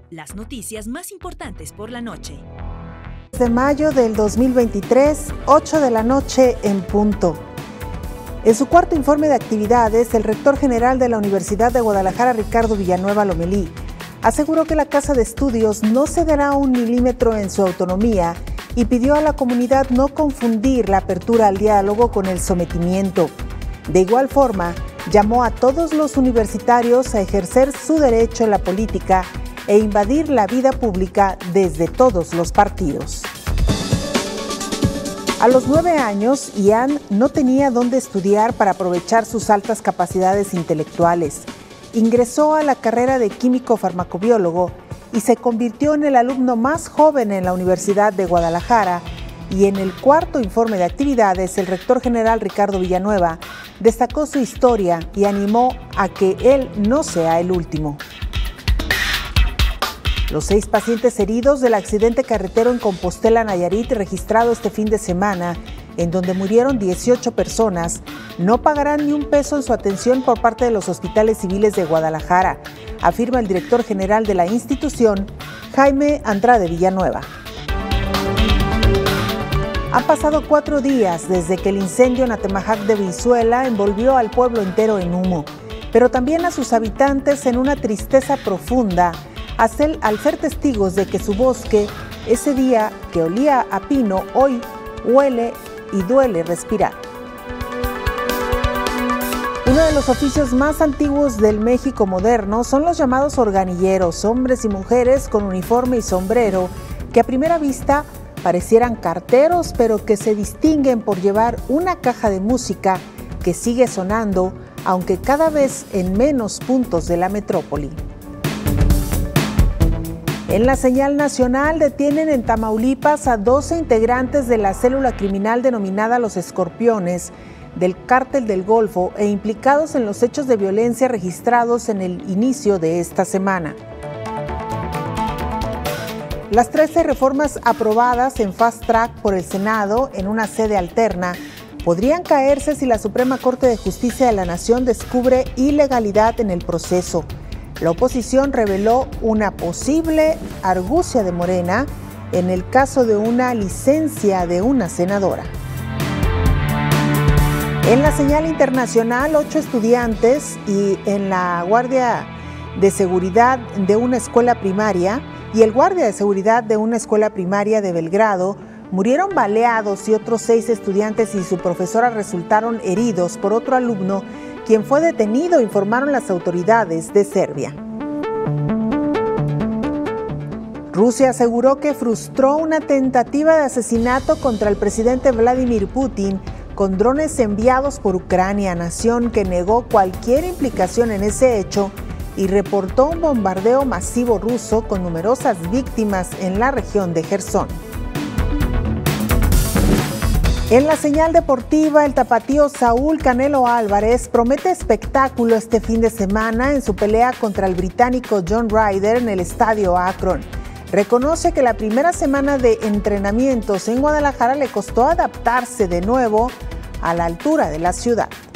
Las noticias más importantes por la noche. De mayo del 2023, 8 de la noche en punto. En su cuarto informe de actividades, el rector general de la Universidad de Guadalajara, Ricardo Villanueva Lomelí, aseguró que la Casa de Estudios no cederá un milímetro en su autonomía y pidió a la comunidad no confundir la apertura al diálogo con el sometimiento. De igual forma, llamó a todos los universitarios a ejercer su derecho en la política e invadir la vida pública desde todos los partidos. A los 9 años, Ian no tenía dónde estudiar para aprovechar sus altas capacidades intelectuales. Ingresó a la carrera de químico farmacobiólogo y se convirtió en el alumno más joven en la Universidad de Guadalajara. Y en el cuarto informe de actividades, el rector general Ricardo Villanueva destacó su historia y animó a que él no sea el último. Los 6 pacientes heridos del accidente carretero en Compostela, Nayarit, registrado este fin de semana, en donde murieron 18 personas, no pagarán ni un peso en su atención por parte de los hospitales civiles de Guadalajara, afirma el director general de la institución, Jaime Andrade Villanueva. Han pasado 4 días desde que el incendio en Atemajac de Brizuela envolvió al pueblo entero en humo, pero también a sus habitantes en una tristeza profunda, al ser testigos de que su bosque, ese día que olía a pino, hoy huele y duele respirar. Uno de los oficios más antiguos del México moderno son los llamados organilleros, hombres y mujeres con uniforme y sombrero, que a primera vista parecieran carteros, pero que se distinguen por llevar una caja de música que sigue sonando, aunque cada vez en menos puntos de la metrópoli. En la señal nacional detienen en Tamaulipas a 12 integrantes de la célula criminal denominada Los Escorpiones del Cártel del Golfo e implicados en los hechos de violencia registrados en el inicio de esta semana. Las 13 reformas aprobadas en fast track por el Senado en una sede alterna podrían caerse si la Suprema Corte de Justicia de la Nación descubre ilegalidad en el proceso. La oposición reveló una posible argucia de Morena en el caso de una licencia de una senadora. En la señal internacional, 8 estudiantes y en la guardia de seguridad de una escuela primaria y el guardia de seguridad de una escuela primaria de Belgrado murieron baleados y otros 6 estudiantes y su profesora resultaron heridos por otro alumno quien fue detenido, informaron las autoridades de Serbia. Rusia aseguró que frustró una tentativa de asesinato contra el presidente Vladimir Putin con drones enviados por Ucrania, nación que negó cualquier implicación en ese hecho y reportó un bombardeo masivo ruso con numerosas víctimas en la región de Jersón. En la señal deportiva, el tapatío Saúl Canelo Álvarez promete espectáculo este fin de semana en su pelea contra el británico John Ryder en el estadio Akron. Reconoce que la primera semana de entrenamientos en Guadalajara le costó adaptarse de nuevo a la altura de la ciudad.